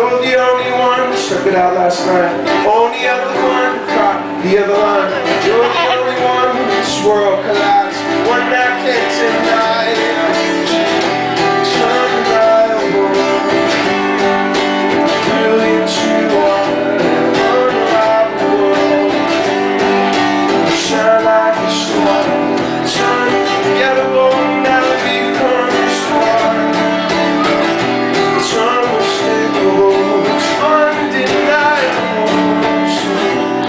You're the only one, struck it out last night. Only other one, caught the other line. You're the only one, this world collides. One that can't